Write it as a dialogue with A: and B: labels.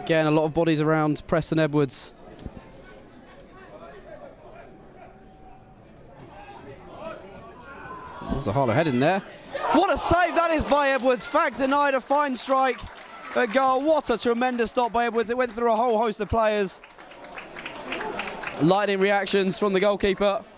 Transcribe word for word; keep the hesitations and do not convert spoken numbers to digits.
A: Again, a lot of bodies around Preston Edwards. There's a Harlow head in there. What a save that is by Edwards. Fagg denied a fine strike at goal. What a tremendous stop by Edwards. It went through a whole host of players. Lightning reactions from the goalkeeper.